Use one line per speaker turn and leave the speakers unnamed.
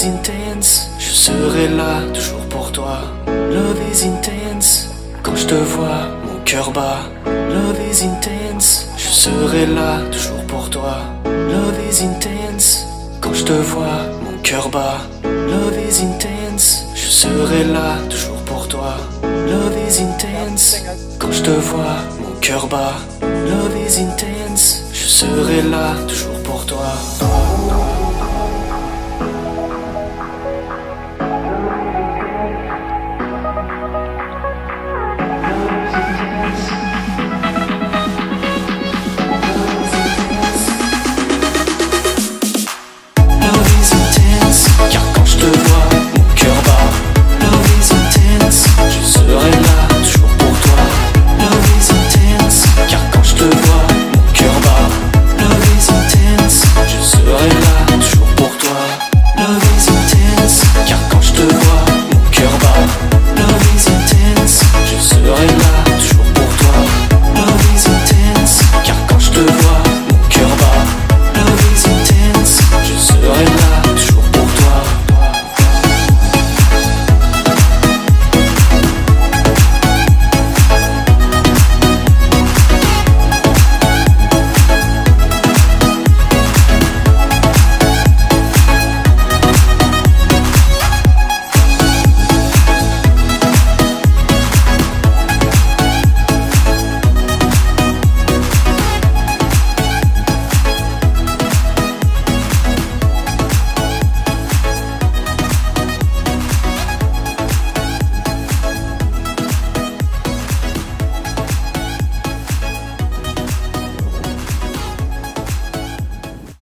is intense, je serai là toujours pour toi. Love is intense, quand je te vois, mon cœur bat. Love is intense, je serai là toujours pour toi. Love is intense, quand je te vois, mon cœur bat. Love is intense, je serai là toujours pour toi. Love is intense, quand je te vois, mon cœur bat. Love is intense, je serai là toujours pour toi.